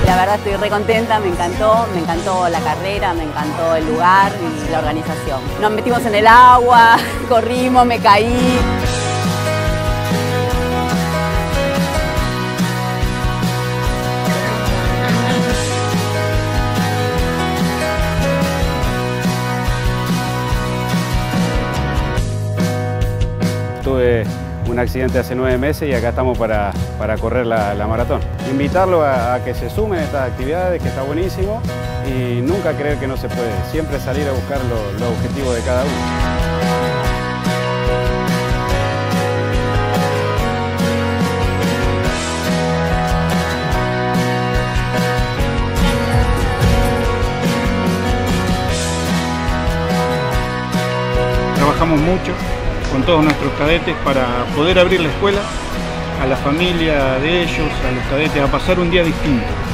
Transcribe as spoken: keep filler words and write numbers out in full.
La verdad estoy re contenta, me encantó, me encantó la carrera, me encantó el lugar y la organización. Nos metimos en el agua, corrimos, me caí. Tuve un accidente hace nueve meses y acá estamos para, para correr la, la maratón. Invitarlo a, a que se sumen a estas actividades, que está buenísimo, y nunca creer que no se puede, siempre salir a buscar lo, los objetivos de cada uno. Trabajamos mucho con todos nuestros cadetes para poder abrir la escuela a la familia de ellos, a los cadetes, a pasar un día distinto.